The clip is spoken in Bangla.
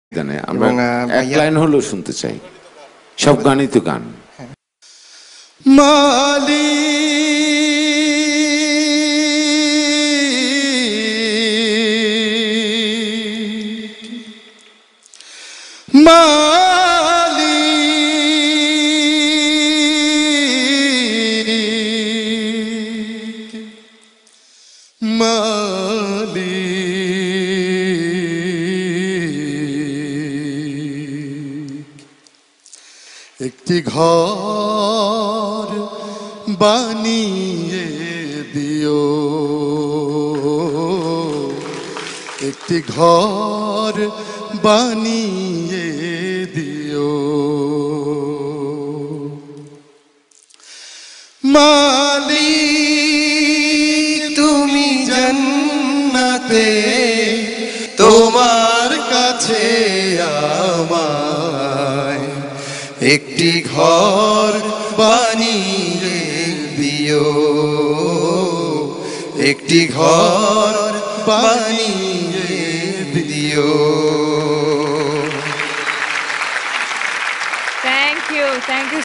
আমরা এক লাইন হলেও শুনতে চাই। সব গানই তো গান। মালি মালি মালি একটি ঘর বানিয়ে দিও, একটি ঘর বানিয়ে দিও মালিক তুমি জান্নাতে তোমার কাছে আমায় একটি ঘর বানিয়ে দিও, একটি ঘর বানিয়ে দিও। Thank you